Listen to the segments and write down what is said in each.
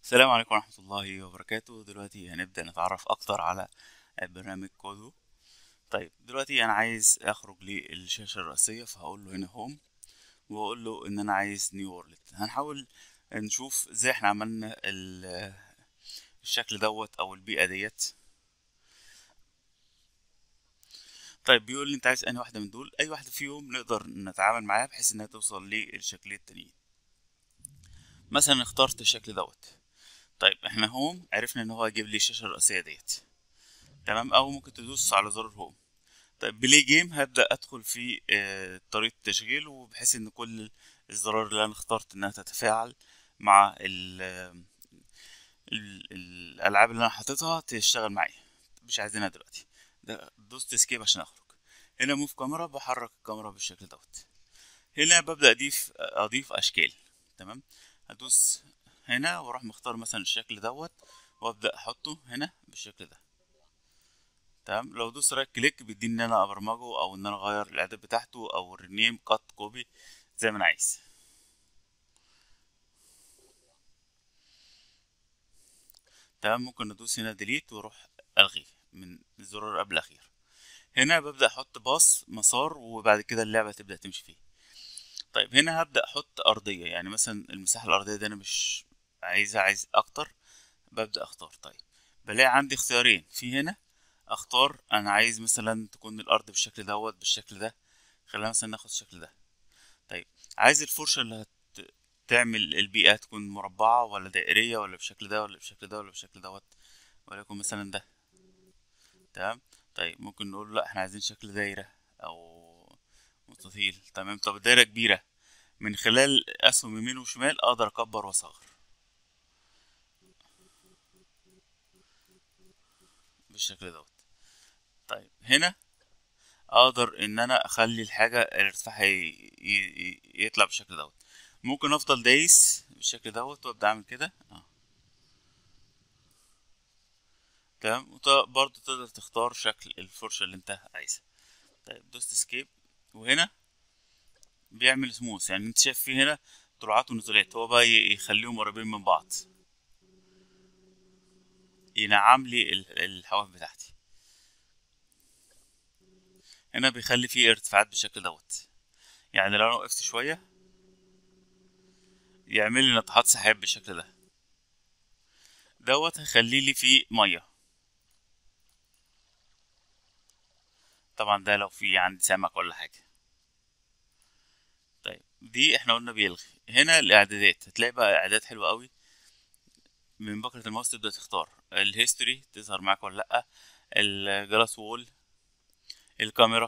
السلام عليكم ورحمة الله وبركاته. دلوقتي هنبدأ نتعرف أكتر على برنامج كودو. طيب دلوقتي أنا عايز أخرج للشاشة الرئيسية، فهقول له هنا هوم، وأقول له إن أنا عايز نيو وورلد. هنحاول نشوف إزاي إحنا عملنا الشكل دوت أو البيئة ديت. طيب بيقول لي أنت عايز أنهي واحدة من دول، أي واحدة فيهم نقدر نتعامل معاها بحيث إنها توصل للشكلين التانيين. مثلا اخترت الشكل دوت. طيب احنا هوم، عرفنا ان هو هيجيب لي الشاشة الرئيسية ديت، تمام. او ممكن تدوس على زر هوم. طيب بلاي جيم، هبدأ أدخل في طريقة تشغيل، وبحيث إن كل الزرار اللي أنا اخترت إنها تتفاعل مع الألعاب اللي أنا حاططها تشتغل معايا. مش عايزينها دلوقتي. دوست اسكيب عشان أخرج. هنا موف كاميرا، بحرك الكاميرا بالشكل دوت. هنا ببدأ أضيف أشكال، تمام. هدوس هنا وأروح مختار مثلا الشكل دوت، وأبدأ أحطه هنا بالشكل ده، تمام. لو دوس رايت كليك بيديني ان انا ابرمجه او ان انا اغير الاعداد بتاعته او الرينيم كات كوبي زي ما انا عايز. تمام. ممكن ندوس هنا ديليت واروح الغيه من الزرار قبل الاخير. هنا ببدا احط باص مسار، وبعد كده اللعبه تبدا تمشي فيه. طيب هنا هبدا احط ارضيه، يعني مثلا المساحه الارضيه دي انا مش عايزها، عايز اكتر. ببدا اختار. طيب بلاقي عندي اختيارين في هنا. اختار انا عايز مثلا تكون الارض بالشكل دوت بالشكل ده. خلينا مثلا ناخد الشكل ده. طيب عايز الفرشة اللي هتعمل البيئة تكون مربعة ولا دائرية ولا بالشكل ده ولا بالشكل ده ولا بالشكل دوت، وليكن مثلا ده، تمام. طيب ممكن نقول له لا، احنا عايزين شكل دايرة او مستطيل، تمام. طب الدايرة كبيرة، من خلال اسهم يمين وشمال اقدر اكبر واصغر بالشكل دوت. طيب هنا اقدر ان انا اخلي الحاجة الارتفاع يطلع بالشكل دوت. ممكن افضل دايس بالشكل دوت وابدا اعمل كده تمام. برضه تقدر تختار شكل الفرشة اللي انت عايزها. طيب دوست اسكيب، وهنا بيعمل سموث، يعني انت شايف فيه هنا طلوعات ونزولات، هو بقى يخليهم قريبين من بعض، ينعم لي الحواف بتاعتي. هنا بيخلي فيه ارتفاعات بالشكل دوت، يعني لو انا وقفت شوية يعمل لي ناطحات سحاب بالشكل ده. دوت هيخلي لي فيه مية. طبعا ده لو في عندي سمك ولا حاجة. طيب دي احنا قلنا بيلغي. هنا الاعدادات، هتلاقي بقى اعداد حلوة قوي. من بكرة الماوس تبدأ تختار الهيستوري تظهر معاك ولا لأ، الجلاس وول، الكاميرا،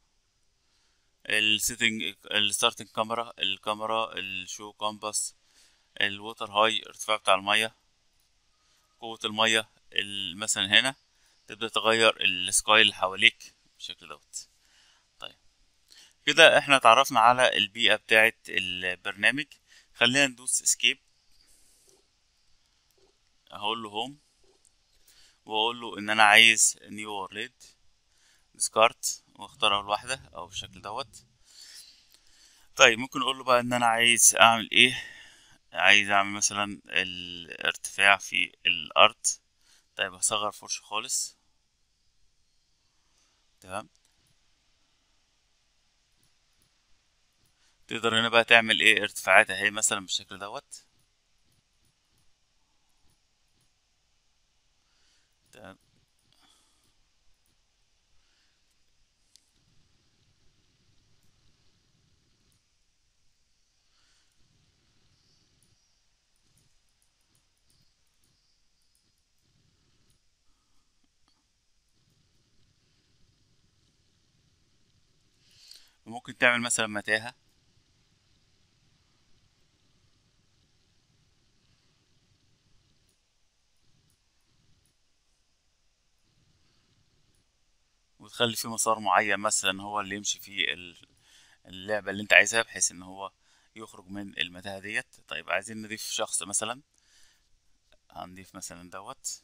السيتنج، الستارتنج كاميرا، الكاميرا، الشو كومباس، الووتر هاي ارتفاع بتاع المية، قوة المية. مثلا هنا تبدأ تغير السكاي اللي حواليك بالشكل دوت. طيب كده احنا اتعرفنا على البيئة بتاعة البرنامج. خلينا ندوس اسكيب. هقول له هوم، واقول له ان انا عايز نيو وورلد، ديسكارت، واختار اول واحدة او بالشكل دوت. طيب ممكن اقول له بقى ان انا عايز اعمل ايه. عايز اعمل مثلا الارتفاع في الارض. طيب هصغر فرشة خالص، تمام. تقدر هنا بقى تعمل ايه ارتفاعات اهي مثلا بالشكل دوت، تمام. وممكن تعمل مثلا متاهة. وتخلي فيه مسار معين مثلا هو اللي يمشي فيه اللعبة اللي انت عايزها، بحيث ان هو يخرج من المتاهة ديت. طيب عايزين نضيف شخص مثلا، هنضيف مثلا دوت.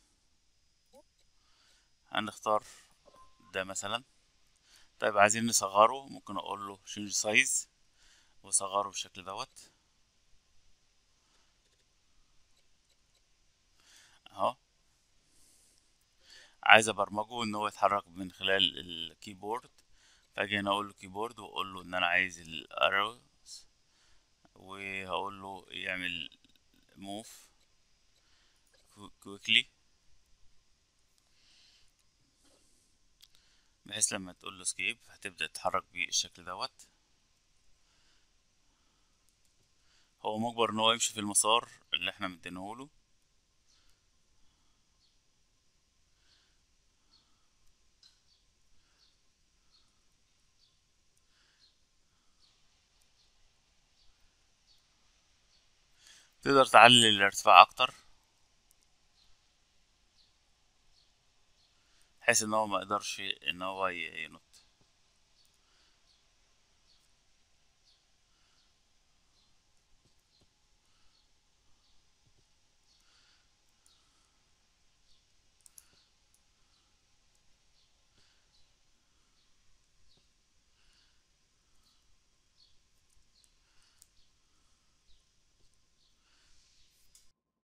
هنختار ده مثلا. طيب عايزين نصغره، ممكن اقول له change size واصغره بالشكل دوت. عايز ابرمجه ان هو يتحرك من خلال الكيبورد، فاجي هنا اقول له كيبورد واقول له ان انا عايز الارrows، وهقول له يعمل موف كويكلي، بحيث لما تقول له سكيب هتبدأ تتحرك بالشكل دوت. هو مجبر ان هو يمشي في المسار اللي احنا مدينهوله. تقدر تعلي الارتفاع اكتر بحيث ان هو ما يقدرش ان هو ينط.